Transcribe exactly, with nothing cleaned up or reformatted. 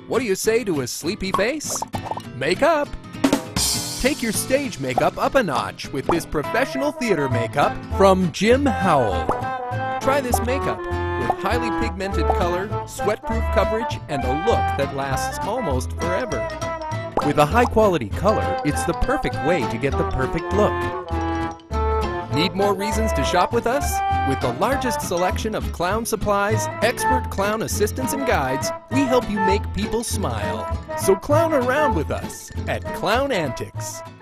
What do you say to a sleepy face? Makeup! Take your stage makeup up a notch with this professional theater makeup from Jim Howle. Try this makeup with highly pigmented color, sweat-proof coverage, and a look that lasts almost forever. With a high-quality color, it's the perfect way to get the perfect look. Need more reasons to shop with us? With the largest selection of clown supplies, expert clown assistants and guides, we help you make people smile. So clown around with us at Clown Antics.